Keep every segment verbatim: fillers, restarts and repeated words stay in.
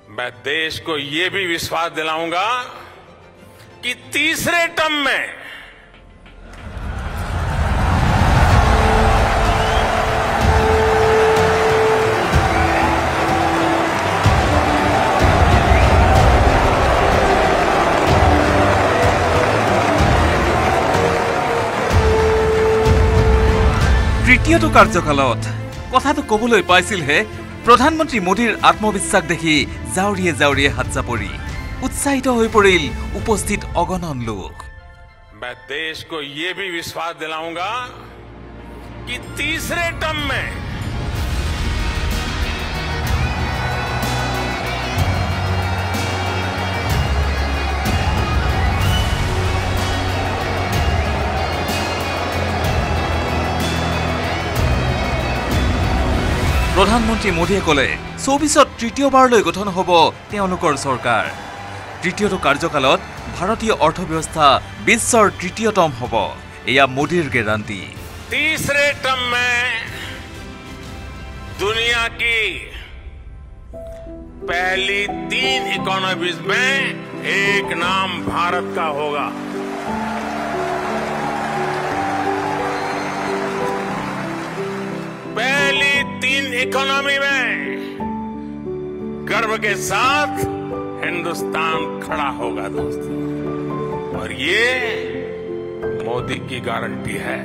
मैं देश को ये भी विश्वास दिलाऊंगा कि तीसरे टर्म में তৃতীয়টো কাৰ্যকালত কথাটো কবলৈ পাইছিলহে প্ৰধানমন্ত্ৰী মোদীৰ আত্মবিশ্বাস দেখি জাউৰিয়ে জাউৰিয়ে হাত চাপৰি উৎসাহিত হৈ পৰিল উপস্থিত অগণন লোক। मैं देश को ये भी विश्वास दिलाऊंगा कि तीसरे टर्म में প্ৰধানমন্ত্ৰী মোদীয়ে ক'লে চৌবিশত তৃতীয়বাৰলৈ গঠন হ'ব তেওঁলোকৰ চৰকাৰ। তৃতীয়টো কাৰ্যকালত ভাৰতীয় অৰ্থব্যৱস্থা বিশ্বৰ তৃতীয়তম হ'ব, এয়া মোদীৰ গেৰাণ্টি। तीसरे टर्म में दुनिया की पहली तीन इकोनॉमीज में एक नाम भारत का होगा। पहली तीन इकोनॉमी में गर्व के साथ हिंदुस्तान खड़ा होगा दोस्तों, और ये मोदी की गारंटी है।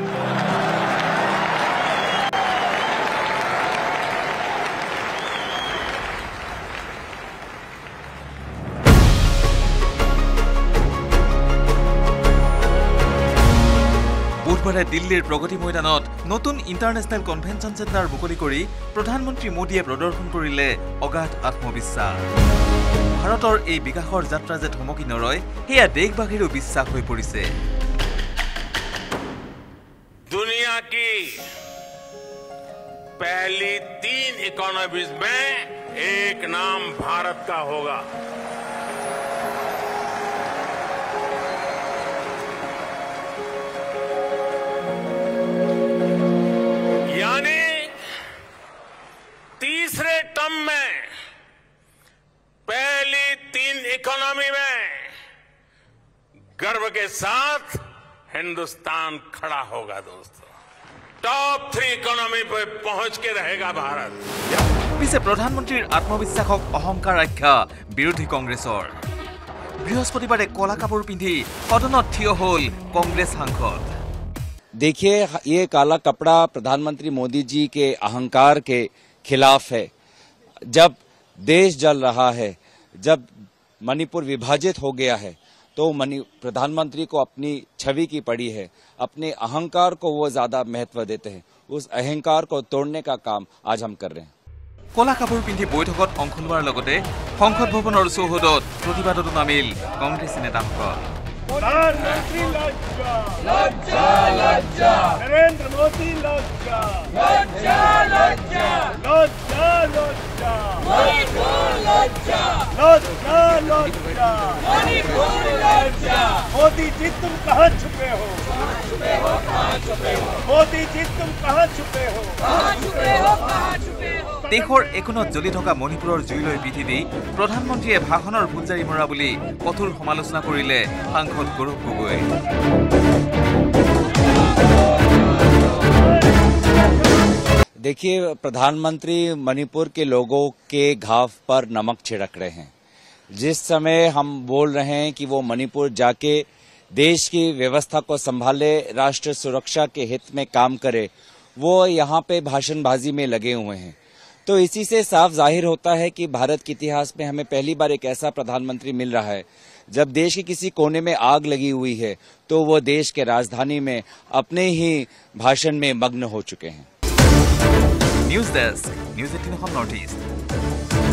বুধবাৰে দিল্লীৰ প্ৰগতি ময়দানত নতুন ইণ্টাৰনেশ্যনেল কনভেনশ্যন চেণ্টাৰ মুকলি কৰি প্ৰধানমন্ত্ৰী মোদীয়ে প্ৰদৰ্শন কৰিলে অগাধ আত্মবিশ্বাস। ভাৰতৰ এই বিকাশৰ যাত্ৰা যে থমকি নৰয় সেয়া দেশবাসীৰো বিশ্বাস হৈ পৰিছে। दुनिया की पहली तीन इकोनॉमीज में एक नाम भारत का होगा। यानी तीसरे टर्म में पहली तीन इकोनॉमी में गर्व के साथ हिंदुस्तान खड़ा होगा दोस्तों। टॉप थ्री इकोनॉमी पे पहुंच के रहेगा भारत। পিছে প্ৰধানমন্ত্ৰীৰ আত্মবিশ্বাসক অহংকাৰ আখ্যা বিৰোধী কংগ্ৰেছৰ। বৃহস্পতিবাৰে কলা কাপোৰ পিন্ধি সদনত থিয় হ'ল কংগ্ৰেছ সাংসদ। देखिए, ये काला कपड़ा प्रधानमंत्री मोदी जी के अहंकार के खिलाफ है। जब देश जल रहा है, जब मणिपुर विभाजित हो गया है, तो मणि प्रधानमंत्री को अपनी छवि की पड़ी है, अपने अहंकार को वो ज्यादा महत्व देते हैं। उस अहंकार को तोड़ने का काम आज हम कर रहे हैं। কলা কাপোৰ পিন্ধি বৈঠকত অংশ লোৱাৰ লগতে সংসদ ভৱনৰ চৌহদত প্ৰতিবাদতো নামিল কংগ্ৰেছী নেতাসকল। प्रधानमंत्री लज्जा लज्जा लज्जा नरेंद्र मोदी लज्जा लज्जा लज्जा लज्जा लज्जा मणिपुर लज्जा लज्जा लज्जा मणिपुर लज्जा। मोदी जी तुम कहाँ छुपे हो, छुपे हो कहाँ छुपे हो, मोदी जी तुम कहाँ छुपे हो, कहाँ छुपे हो, कहाँ छुपे हो। দেশৰ একোনত জ্বলি থকা মণিপুৰৰ জুইলৈ পিঠি দি প্ৰধানমন্ত্ৰীয়ে ভাষণৰ ভুলজাৰি মৰা বুলি কঠোৰ সমালোচনা কৰিলে সাংসদ গৌৰৱ গগৈ। देखिए, प्रधानमंत्री मणिपुर के लोगों के घाव पर नमक छिड़क रहे हैं। जिस समय हम बोल रहे हैं कि वो मणिपुर जाके देश की व्यवस्था को संभाले, राष्ट्र सुरक्षा के हित में काम करे, वो यहाँ पे भाषणबाजी में लगे हुए हैं। तो इसी से साफ जाहिर होता है कि भारत के इतिहास में हमें पहली बार एक ऐसा प्रधानमंत्री मिल रहा है जब देश के किसी कोने में आग लगी हुई है तो वो देश के राजधानी में अपने ही भाषण में मग्न हो चुके हैं। News desk, news eighteen north east.